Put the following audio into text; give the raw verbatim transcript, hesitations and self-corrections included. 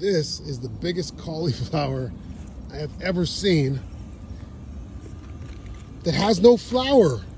This is the biggest cauliflower I have ever seen that has no flower.